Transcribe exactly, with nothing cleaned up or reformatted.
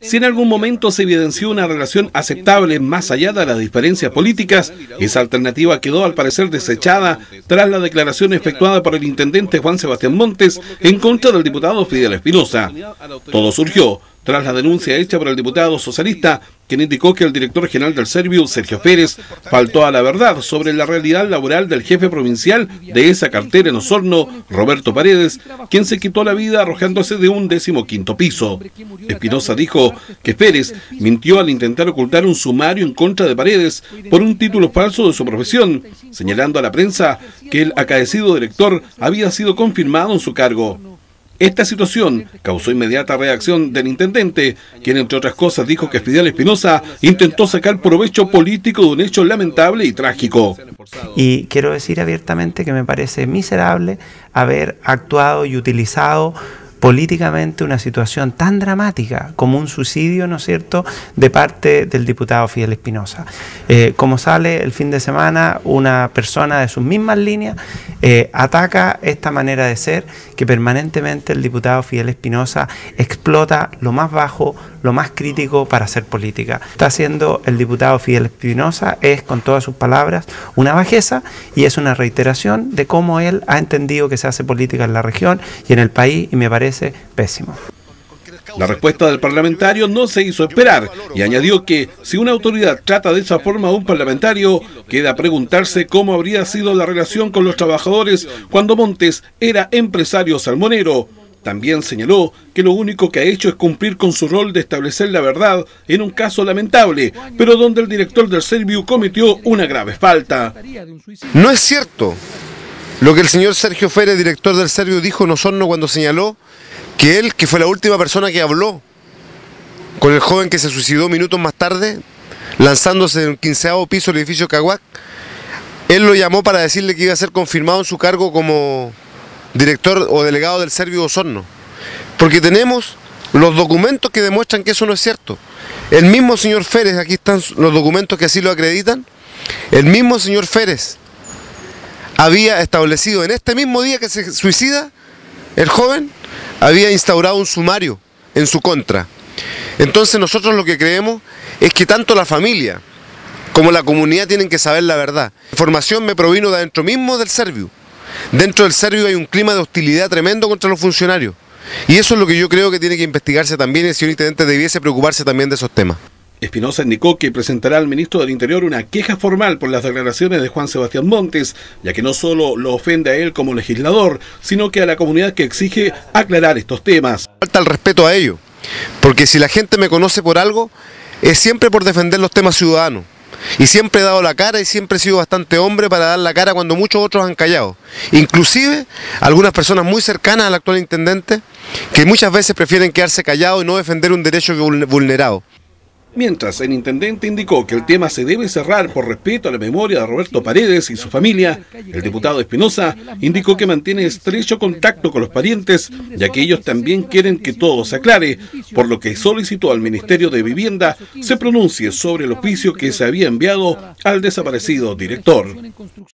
Si en algún momento se evidenció una relación aceptable más allá de las diferencias políticas, esa alternativa quedó al parecer desechada tras la declaración efectuada por el intendente Juan Sebastián Montes en contra del diputado Fidel Espinosa. Todo surgió tras la denuncia hecha por el diputado socialista, quien indicó que el director general del Serviu, Sergio Pérez, faltó a la verdad sobre la realidad laboral del jefe provincial de esa cartera en Osorno, Roberto Paredes, quien se quitó la vida arrojándose de un decimoquinto piso. Espinosa dijo que Pérez mintió al intentar ocultar un sumario en contra de Paredes por un título falso de su profesión, señalando a la prensa que el acaecido director había sido confirmado en su cargo. Esta situación causó inmediata reacción del intendente, quien entre otras cosas dijo que Fidel Espinosa intentó sacar provecho político de un hecho lamentable y trágico. Y quiero decir abiertamente que me parece miserable haber actuado y utilizado políticamente una situación tan dramática como un suicidio, ¿no es cierto?, de parte del diputado Fidel Espinosa. Eh, como sale el fin de semana, una persona de sus mismas líneas eh, ataca esta manera de ser que permanentemente el diputado Fidel Espinosa explota lo más bajo, lo más crítico para hacer política. Está haciendo el diputado Fidel Espinosa, es con todas sus palabras una bajeza y es una reiteración de cómo él ha entendido que se hace política en la región y en el país, y me parece pésimo. La respuesta del parlamentario no se hizo esperar y añadió que si una autoridad trata de esa forma a un parlamentario, queda preguntarse cómo habría sido la relación con los trabajadores cuando Montes era empresario salmonero. También señaló que lo único que ha hecho es cumplir con su rol de establecer la verdad en un caso lamentable, pero donde el director del Serviu cometió una grave falta. No es cierto lo que el señor Sergio Pérez, director del Serviu, dijo en Osorno cuando señaló que él, que fue la última persona que habló con el joven que se suicidó minutos más tarde, lanzándose de un quinceavo piso del edificio Caguac, él lo llamó para decirle que iba a ser confirmado en su cargo como director o delegado del Serviu Osorno. Porque tenemos los documentos que demuestran que eso no es cierto. El mismo señor Pérez, aquí están los documentos que así lo acreditan, el mismo señor Pérez había establecido en este mismo día que se suicida el joven, había instaurado un sumario en su contra. Entonces nosotros lo que creemos es que tanto la familia como la comunidad tienen que saber la verdad. La información me provino de adentro mismo del Serviu. Dentro del Serviu hay un clima de hostilidad tremendo contra los funcionarios. Y eso es lo que yo creo que tiene que investigarse también, y el señor intendente debiese preocuparse también de esos temas. Espinosa indicó que presentará al ministro del Interior una queja formal por las declaraciones de Juan Sebastián Montes, ya que no solo lo ofende a él como legislador, sino que a la comunidad que exige aclarar estos temas. Falta el respeto a ellos, porque si la gente me conoce por algo, es siempre por defender los temas ciudadanos. Y siempre he dado la cara y siempre he sido bastante hombre para dar la cara cuando muchos otros han callado. Inclusive algunas personas muy cercanas al actual intendente, que muchas veces prefieren quedarse callados y no defender un derecho vulnerado. Mientras, el intendente indicó que el tema se debe cerrar por respeto a la memoria de Roberto Paredes y su familia, el diputado Espinosa indicó que mantiene estrecho contacto con los parientes, ya que ellos también quieren que todo se aclare, por lo que solicitó al Ministerio de Vivienda se pronuncie sobre el oficio que se había enviado al desaparecido director.